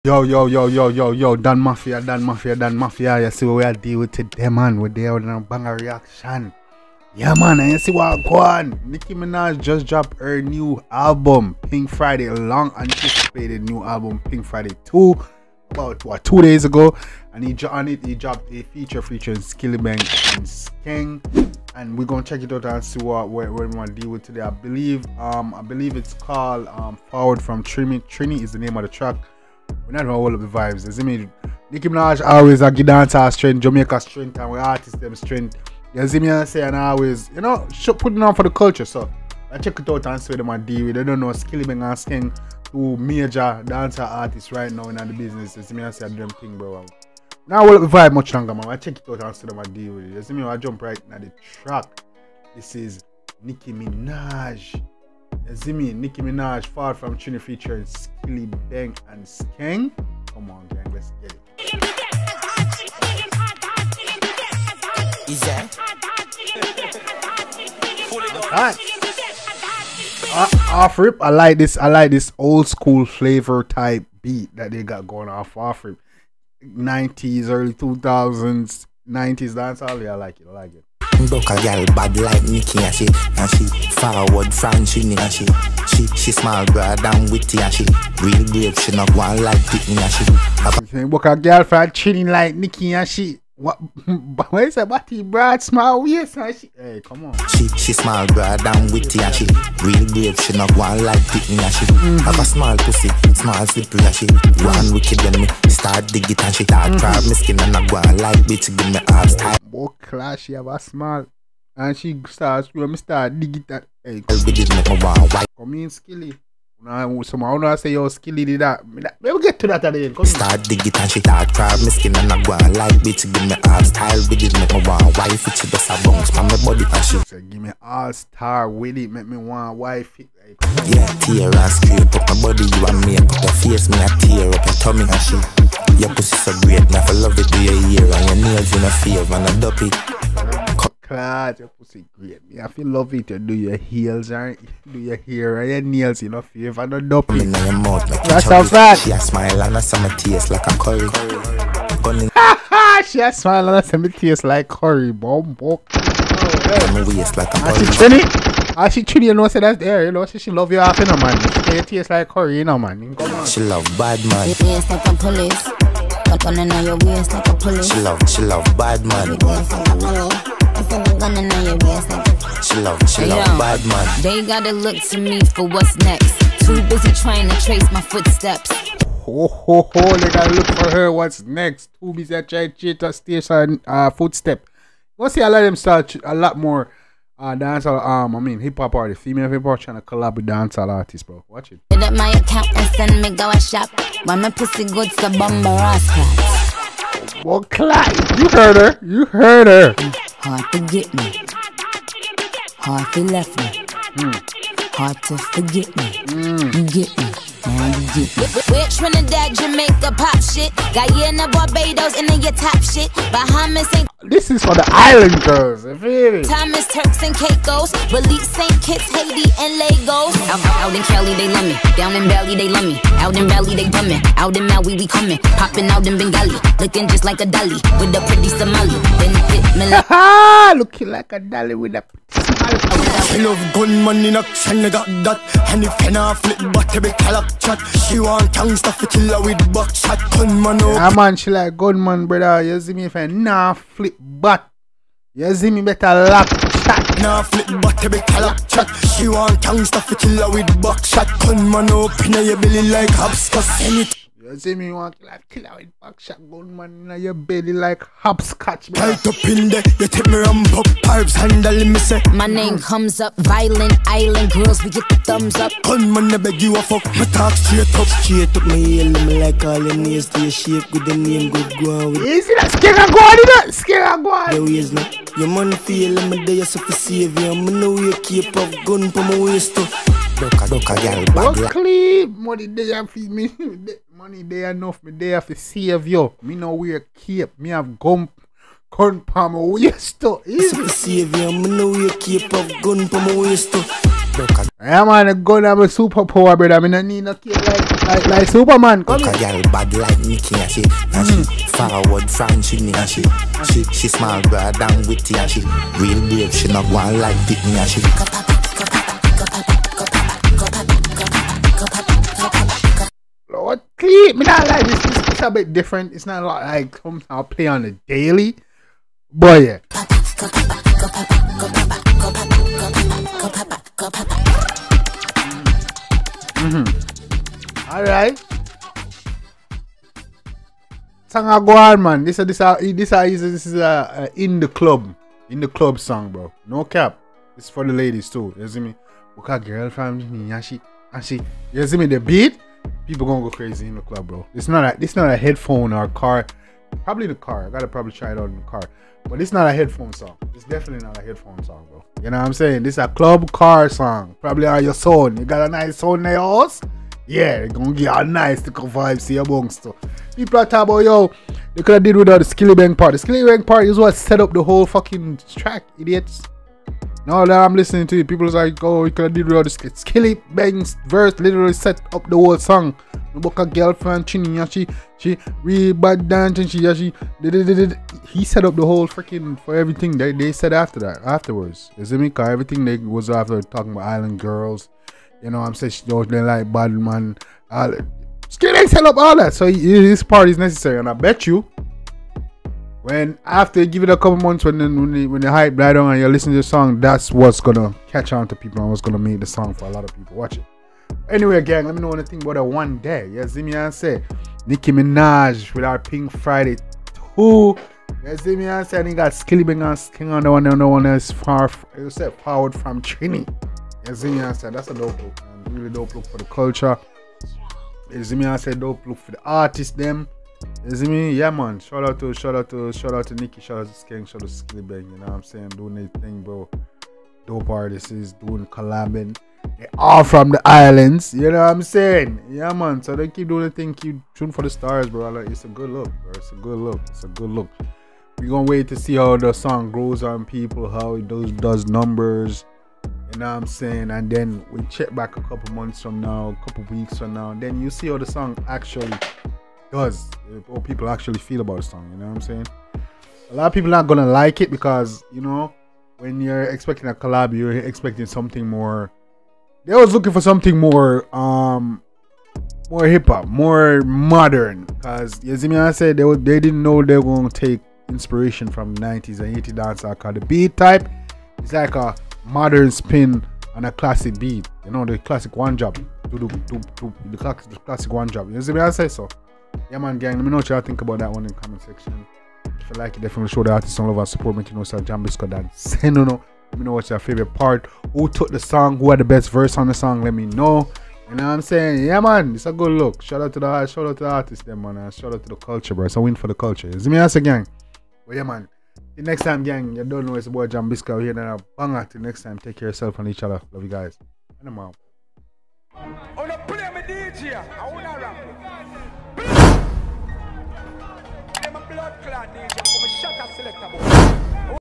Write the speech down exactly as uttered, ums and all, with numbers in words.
Yo, yo, yo, yo, yo, yo, Dan Mafia, Dan Mafia, Dan Mafia. You see what we are dealing with today, man. We're there with a banger reaction. Yeah, man, and you see what go on. Nicki Minaj just dropped her new album, Pink Friday, a long anticipated new album, Pink Friday two, about what, two days ago. And he on it, he dropped a feature featuring Skillibeng and Skeng. And we're gonna check it out and see what what we're gonna deal with today. I believe, um, I believe it's called um, Forward from Trini. Trini is the name of the track. We're not gonna hold up the vibes. You see me? Nicki Minaj always a give dancer strength, Jamaica strength, and we artists them strength. You see me? I say, and I always, you know, putting on for the culture. So I check it out and see what them a deal with. I don't know Skillibeng and Skeng, two major dancer artists right now in the business. You see me? I say, I do them thing, bro. Now hold up the vibe much longer, man. I check it out and see them a deal with it. You see me? I jump right into the track. This is Nicki Minaj. You see me? Nicki Minaj, Forward from Trini featuring Skillibeng and Skeng. Come on, gang, let's get it. Is that? Alright. Uh, off rip, I like this. I like this old school flavor type beat that they got going off off rip. nineties, early two thousands, nineties dance all. Yeah, I like it. I like it. Broke a girl bad like Nicki and she and she forward from Trini and she she she small broad and witty and she real brave. She not one like Pitney and she. Broke a girl from Trini like Nicki and she. What? What is that? Body broad, small waist and she. Hey, come on. She she small broad and witty and she real brave. She not one like Pitney and she. Mm-hmm. Have a small pussy, small slippery and she. One wicked when me start dig it and she start grab me skin and not one like bitch to give me all style. More class, she have a small and she starts when me start dig it that. Hey, come in, Skilly. Now, someone I say, yo, Skilly did that. We'll get to that again. Come start dig it and she start grab me skin and not one like bitch to give me all style with it. Make me want wife it. She just a bounce from my body and she say, give me all star with it. Make me want wife it. Like, yeah, tear and scrape up my body. You and me up your face. Me a tear up your tummy and she. Your pussy so great. Me I love it. Do your ear and your nails in a favor and a duppy. Class, your pussy great. Me I feel love it. You do your heels and do your hair and your nails in a favor and a duppy. In your mouth like that's so fat. She a smile and a summer taste like a curry. Haha, she a smile and a summer taste like curry. Bomb, bomb. Oh, waist like a curry. She Trini? Ah, she Trini, you know, say that's there, you know. She, she love you half, you know, man. She taste like curry, you know, man. She love bad man. Your waist like a police. Gunning on your waist like a police. She love, she love bad man. She love, she love Yo, bad man. They gotta look to me for what's next. Too busy trying to trace my footsteps. Ho ho ho, they gotta look for her what's next. Too busy trying to trace station uh footstep. You see a lot of them start a lot more uh dancehall um I mean hip hop artists, female hip hop trying to collab with dancehall artists, bro. Watch it. Hit up my account and send me go a shop. Why my pussy good to bumper rascals. Well, Clyde, you heard her. You heard her. Hard to get me. Hard to left me. Mm. Hard to forget me. Mm. You get me. Now you get me. We're Trinidad, Jamaica, pop shit. Guyana, Barbados, and then your top shit. Bahamas ain't. This is for the island girls. Thomas, Turks, and Caicos. Belize, Saint Kitts, Haiti, and Lagos. Out, out in Cali, they love me. Down in Bali, they love me. Out in Bali, they coming. Out in Maui, we coming. Popping out in Bengali. Looking just like a dolly with a pretty Somali. Then hit me like. Ha! Looking like a dolly with a pretty Somali. I love gunman in action, I got that. And if you not flip, but every call chat. She want gangsta for killer with buckshot. Gunman up. Yeah, man, she like gunman, brother. You see me if I nah flip butt. You see me better lock chat. Nah flip butt, every call chat. She want gangsta for killer with buckshot. Gunman up in your belly like hopscotch. Anything. You see me want like killer with buckshot gunman in your belly like hopscotch. Right up in there, you take me ramp up, pipes handle me say. My name comes up, violent island girls, we get the thumbs up. Gunman, I beg you a fuck, me talk straight up. Straight up my heel, me like all your nails to your shape with the name good go on with. Easy, that skinner go on in that, skinner go on. Your ways now, your money feel, I'm a day so for save you. I know you keep up gun for my waist too. Ducka, ducka, girl, bad like. Clean, money there for me. Money there enough, me there for save you. Me know wear cape, me have gum, gun for my waist too. Easy. For save you, I know you keep up gun for my waist too. Yeah man, a gun have a superpower, brother. I mean, I need no cape like Like, like Superman. Come Look a girl bad like Nicki and she, and she forward from Chini and she, she, she small girl down witty and she real brave. She not one like Pitney and she. Lord, clean. Me not like this. This is a bit different. It's not like something I'll play on the daily. But yeah. Mm-hmm. Alright. Song I go on, man. This is this is this is this is a in the club. In the club song, bro. No cap. It's for the ladies too. You see me? Look at girl from me and she and she you see me the beat? People gonna go crazy in the club, bro. It's not a this not a headphone or a car. Probably the car. I gotta probably try it out in the car. But it's not a headphone song. It's definitely not a headphone song, bro. You know what I'm saying? This is a club car song. Probably on your sound. You got a nice sound in your house? Yeah, it's gonna give you a nice little vibe to your bunks too. People are talking about, yo, they could have did without the Skilly Bang part. The Skilly Bang part is what set up the whole fucking track, idiots. Now that I'm listening to it, people are like, oh, we could have did without the Skilly Bang's verse literally set up the whole song. The book a girlfriend, Chini, and she, she real bad dance, and she, she, did, did, did, he set up the whole freaking for everything they, they said after that, afterwards. You see me? Cause everything they was after talking about Island Girls, you know what I'm saying? She don't they like bad man. All Skilly set up all that, so he, this part is necessary, and I bet you, when after you give it a couple months, when the, when the, when the hype died down and you listen to the song, that's what's gonna catch on to people and what's gonna make the song for a lot of people. Watch it. Anyway, gang, let me know anything about that one day. You see me and say Nicki Minaj with our Pink Friday two. You see me and say and he got Skilly Bang and King on the one, the one that's far, you said forward from Trini. You see me and say that's a dope look, man. Really dope look for the culture. You see me and say dope look for the artists them. You see me? Yeah, man. Shout out to, shout out to, shout out to Nicki, shout out to Skeng, shout out to Skilly Bang. You know what I'm saying? Doing their thing, bro. Dope artists is doing collabing. They all from the islands. You know what I'm saying? Yeah, man. So they keep doing the thing, keep shooting for the stars, bro. Like, it's a good look, bro. It's a good look. It's a good look. We're gonna wait to see how the song grows on people, how it does does numbers. You know what I'm saying? And then we check back a couple months from now, a couple weeks from now, and then you see how the song actually does, how people actually feel about the song. You know what I'm saying? A lot of people not gonna like it because, you know, when you're expecting a collab, you're expecting something more. They was looking for something more, um, more hip hop, more modern. Cause you see me, I said they were, they didn't know they were gonna take inspiration from nineties and eighties dancehall. Cause the beat type is like a modern spin on a classic beat. You know, the classic one job, do do do do the classic, the classic one job. You see me, I say so. Yeah, man, gang. Let me know what y'all think about that one in the comment section. If you like it, definitely show the artist some love and support. Make you know, sir, Jam Biscuit and send no no. Let me know what's your favorite part. Who took the song? Who had the best verse on the song? Let me know. You know what I'm saying? Yeah, man. It's a good look. Shout out to the shout out to the artist, them, man. And shout out to the culture, bro. It's a win for the culture. You see me as a gang. But yeah, man. The next time, gang, you don't know it's about Jam Biscuit here. Then I'll bang at the next time. Take care of yourself and each other. Love you guys. And I'm out. On the play me D J, I wanna rap. I'm a blood clot D J. I'm a shot at selector.